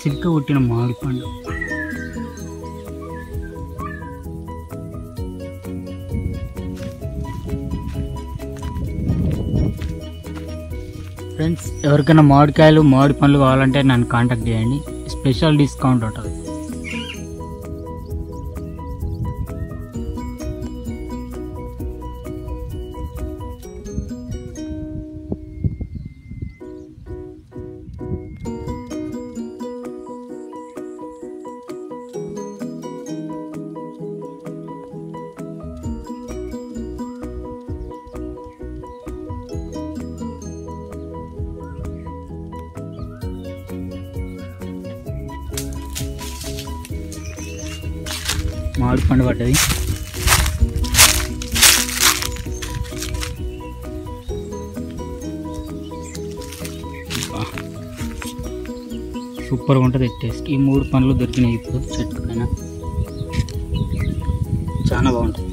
చిలుక కొట్టిన మామిడి పండు. ఫ్రెండ్స్, ఎవరికైనా మామిడికాయలు మామిడి పండ్లు కావాలంటే నన్ను కాంటాక్ట్ చేయండి, స్పెషల్ డిస్కౌంట్ ఉంటుంది. మామిడి పండు పడ్డది. సూపర్గా ఉంటుంది టేస్ట్. ఈ 3 పండ్లు దొరికినాయి ఇప్పుడు చెట్టు పైన, చాలా బాగుంటుంది.